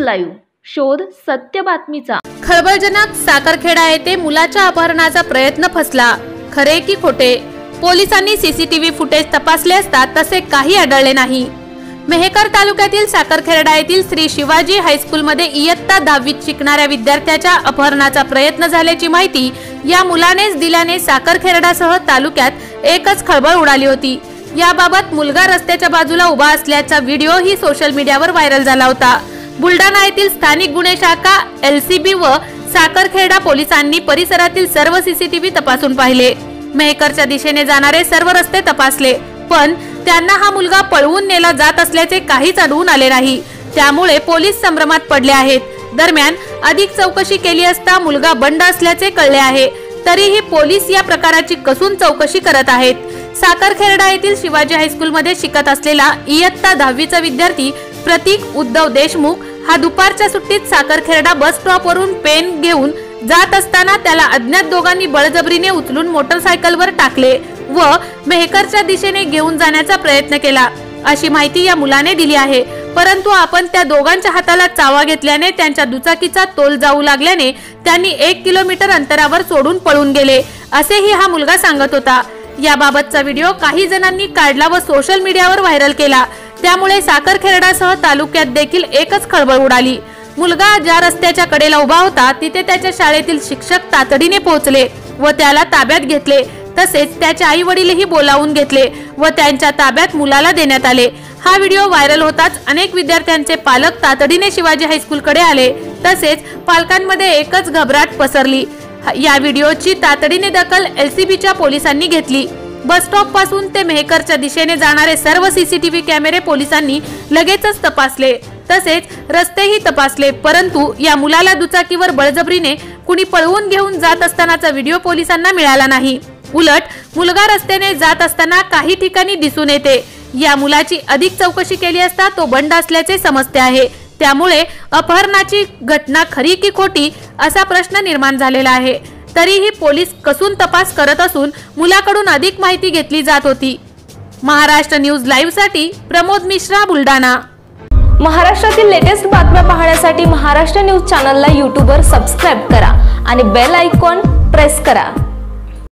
Live, शोध सत्य बातमीचा। खळबळजनक साखरखेडा येथे मुलाच्या अपहरणाचा प्रयत्न फसला, खरे की खोटे? पोलिसांनी सीसीटीव्ही फुटेज तपासले असता तसे काही आढळले नाही। मेहकर तालुक्यातील साखरखेडा येथील श्री शिवाजी हायस्कूलमध्ये इयत्ता 10वीत शिकणाऱ्या विद्यार्थ्याच्या अपहरणाचा प्रयत्न झाल्याची माहिती या मुलानेच दिल्याने साखरखेडासह तालुक्यात एकच खळबळ उडाली होती। याबाबत मुलगा रस्त्याच्या बाजूला उभा असल्याचा व्हिडिओ ही सोशल मीडियावर व्हायरल झाला होता। बुलढाणा येथील स्थानिक गुन्हे शाखा LCB व साखरखेडा पोलिसांनी परिसरातील सर्व सीसीटीव्ही तपासून पाहिले। मेहकरच्या दिशेने जाणारे सर्व रस्ते तपासले, पण त्यांना हा मुलगा पळवून नेला जात असल्याचे काहीच आढळून आले नाही। त्यामुळे पोलीस संभ्रमात पडले आहेत। दरम्यान अधिक चौकशी केली असता मुलगा बंड असल्याचे कळले आहे। तरीही पोलीस या प्रकाराची कसून चौकशी करत आहेत। साखरखेडा येथील शिवाजी हायस्कूलमध्ये शिकत असलेला इयत्ता 10वीचा विद्यार्थी प्रतीक उद्धव देशमुख हा दुपारच्या सुट्टीत साखरखेडा बस स्टॉपवरून पेन घेऊन जात असताना त्याला अज्ञात दोघांनी बळजबरीने उचलून मोटरसायकलवर टाकले व मेहकरच्या दिशेने घेऊन जाण्याचा प्रयत्न केला, अशी माहिती या मुलाने दिली आहे। परंतु आपण त्या दोघांच्या हाताला चावा घेतल्याने त्यांच्या दुचाकीचा तोल जाऊ लागल्याने त्यांनी 1 किलोमीटर अंतरावर सोडून पळून गेले, असेही हा मुलगा सांगत होता। याबाबतचा व्हिडिओ काही जणांनी काढला व सोशल मीडियावर व्हायरल केला। त्यामुळे साखरखेडासह तालुक्यात देखील एकच खळबळ उडाली। मुलगा ज्या रस्त्याच्या कडेला उभा होता तिथे त्याच्या शाळेतील शिक्षक तातडीने पोहोचले व त्याला ताब्यात घेतले। तसेच त्याचे आई वडीलही बोलावून घेतले व त्यांच्या ताब्यात मुलाला देण्यात आले। हा व्हिडिओ व्हायरल होताच अनेक विद्यार्थ्यांचे पालक तातडीने शिवाजी हायस्कूलकडे आले। तसेच पालकांमध्ये एकच घबराट पसरली। या व्हिडिओची तातडीने दखल LCBच्या पोलिसांनी घेतली। बस स्टॉप पासून ते मेहकरच्या दिशेने जाणारे सर्व सीसीटीव्ही कॅमेरे पोलिसांनी लगेचच तपासले। तसेच रस्तेही तपासले, परंतु या मुलाला दुचाकीवर बळजबरीने कुणी पळवून घेऊन जात असतानाचा व्हिडिओ पोलिसांना मिळाला नाही। उलट मुलगा रस्त्याने जात असताना काही ठिकाणी दिसून येते। या मुलाची अधिक चौकशी केली असता तो बंड असल्याचे समजते आहे। त्यामुळे अपहरणाची घटना खरी की खोटी असा प्रश्न निर्माण झालेला आहे। तरीही पोलीस कसून तपास करत असून मुलाकडून अधिक माहिती घेतली जात होती। महाराष्ट्र न्यूज लाईव्ह साठी प्रमोद मिश्रा, बुलढाणा। महाराष्ट्रातील लेटेस्ट बातम्या पाहण्यासाठी महाराष्ट्र न्यूज चॅनलला YouTube वर सबस्क्राइब करा आणि बेल आयकॉन प्रेस करा।